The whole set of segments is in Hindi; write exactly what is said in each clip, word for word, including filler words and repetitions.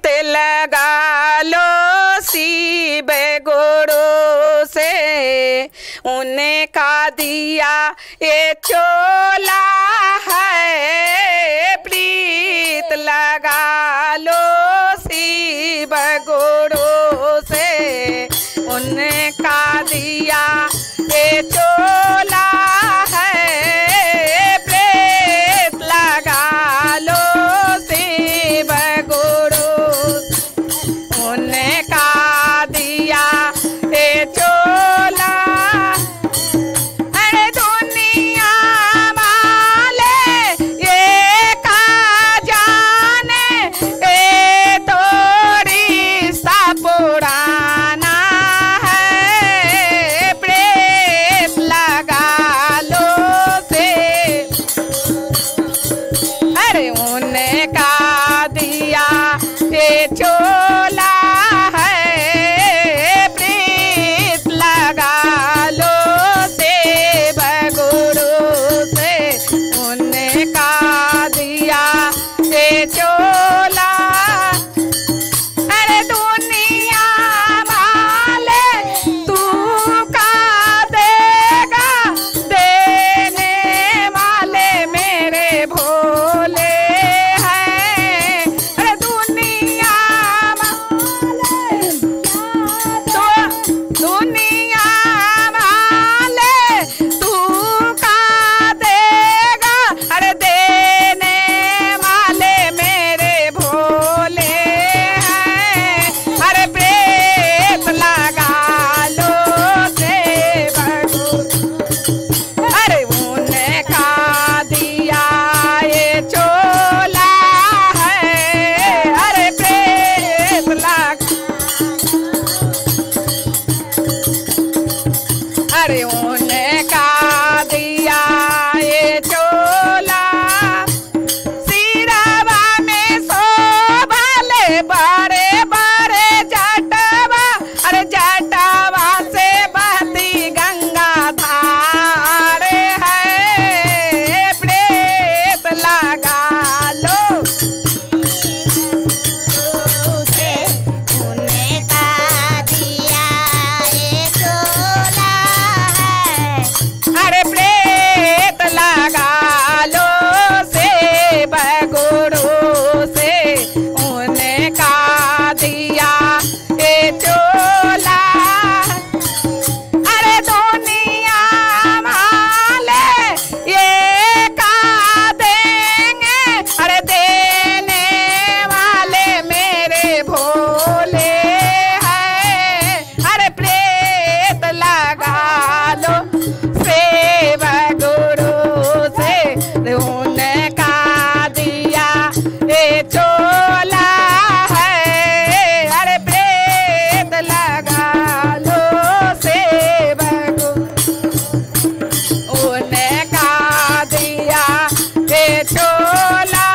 प्रीत लगा लो शिव गुरु से, उन्हें का दिया ये चोला है। प्रीत लगा लो शिव गुरु से, उन्हें का दिया ये चोला है। प्रीत लगा लो शिव गुरु, उन्हें का दिया ये चोला। अरे दुनिया वाले ये का जाने, ये तो रिश्ता पुराना है। प्रीत लगा लो से, अरे उन्हें का दिया ये चोला है। प्रीत लगा लो शिव गुरु से, उन्हें का दिया ये चोला। अरे दुनिया वाले तू का देगा, देने वाले मेरे भोले हैं। अरे दुनिया वाले तो दुनिया वाले तू का देगा, अरे देने वाले मेरे भोले हैं। अरे प्रीत लगा लो शिव गुरु, अरे उन्हें का दिया ये चोला है। अरे प्रीत लगा, अरे उन्हें का दिया ये चोला। सिरवा में शोभले बड़े बड़े जटवा, अरे जटवा से बहती गंगा धार है। प्रीत लगा लो से, उन्हें का दिया ये चोला है। अरे प्रीत लगा लो शिव गुरु से, उन्हें का दिया ये चोला। अरे दुनिया वाले ये का देंगे, अरे देने वाले मेरे भोले हैं। अरे प्रीत लगा लो शिव गुरु से, उन्हें का दिया ये चोला है। अरे प्रीत लगा लो शिव गुरु, उन्हें का दिया ये चोला।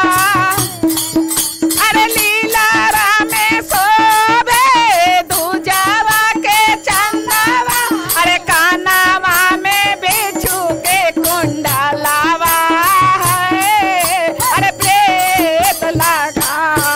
अरे लीलारा में शोभे दूजावा के चंदवा, अरे कानावा में बिच्छू के कुंडलावा है। अरे प्रीत लगा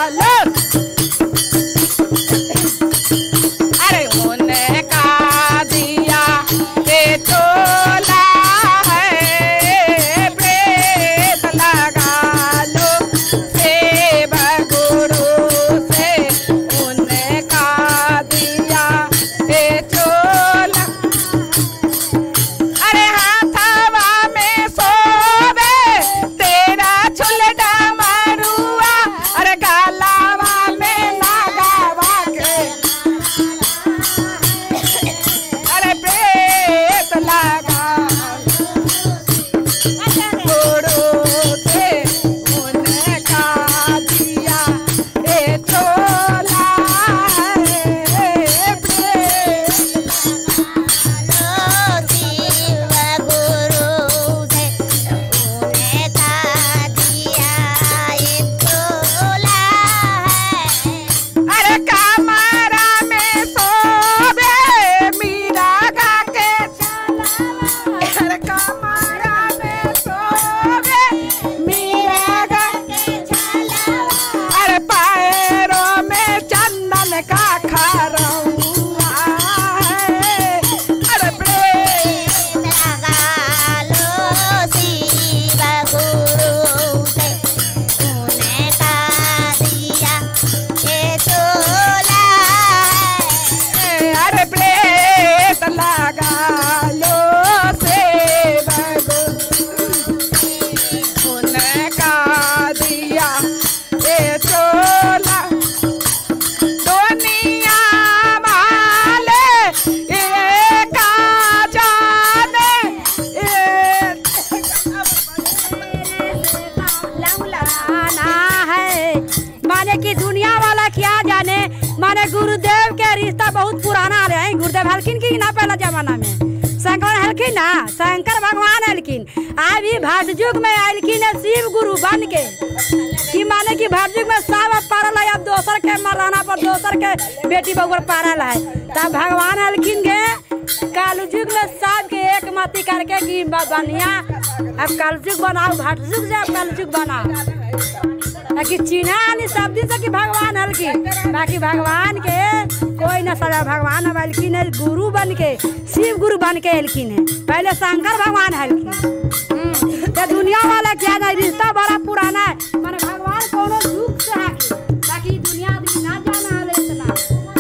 जाने कि दुनिया वाला क्या जाने, माने गुरुदेव के रिश्ता बहुत पुराना रहे। गुरुदेव हलकिन की ना पहला जमाना में शंकर हलकिन ना, शंकर भगवान हलकिन। अभी भाट युग में आलकिन शिव गुरु बन के कि माने कि भाट युग में सब पारल है, अब दोसर के मराना पर दोसर के बेटी बहू पारल है। तब भगवान हलकिन के कालयुग में सब के एक मती करके कि बनिया अब कलयुग बनाओ, भाट युग से अब कलयुग बनाओ। कि चिन्हा आनी सब दिन से कि भगवान हलकिन, बाकी भगवान के कोई न सजा। भगवान अब हलकिन है गुरु बन के, शिव गुरु बन के हलकिन है। पहले शंकर भगवान हलकिन। तो दुनिया वाला क्या ना रिश्ता बड़ा पुराना है, माने भगवान कोनो युग से है, बाकी दुनिया आदमी ना जाना है इतना।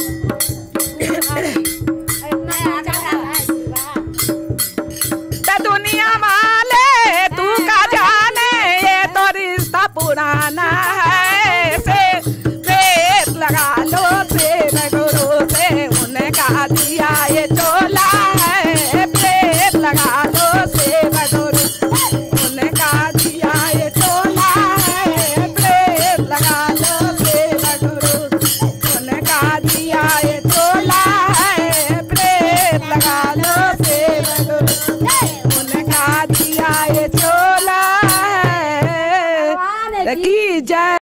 तो दुनिया वाले तू का जाने, ये तो रिश्ता पुराना है। से प्रेत लगा लो प्रेम गुरु से, उनका दिया ये चोला है। प्रेत लगा लो प्रेम गुरु, उनका दिया ये चोला है। प्रेत लगा लो प्रेम गुरु, उनका दिया ये चोला है। प्रेत लगा लो प्रेम गुरु, उनका दिया ये चोला है। की जय।